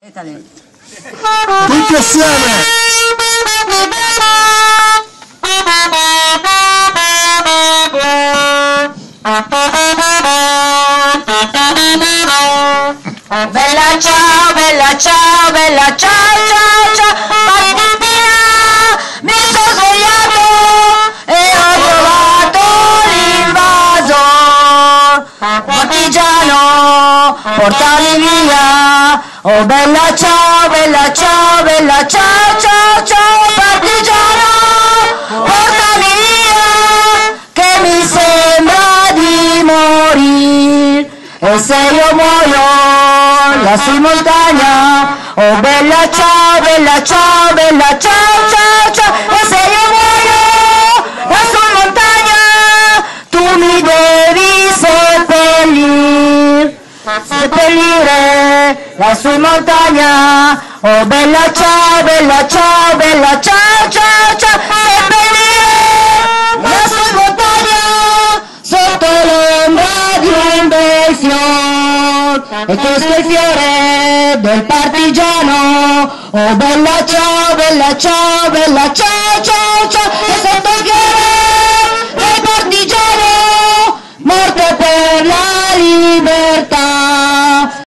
Tutti assieme! Bella ciao, bella ciao, bella ciao, ciao, ciao, mattina mi sono svegliato e ho trovato l'invasor, partigiano, portami via, oh bella ciao, bella ciao, bella ciao, ciao, ciao, partigiano, portami via, che mi sembra di morire, e se io muoio lassù in montagna, oh bella ciao, bella ciao, bella ciao, ciao, ciao, e se io muoio lassù in montagna, tu mi devi seppellire lassù in montagna, oh bella ciao, bella ciao, bella ciao, ciao, ciao, seppellire lassù in montagna, sotto l'ombra di un bel fiore, e questo è il fiore del partigiano, oh bella ciao, bella ciao, bella ciao, ciao, ciao,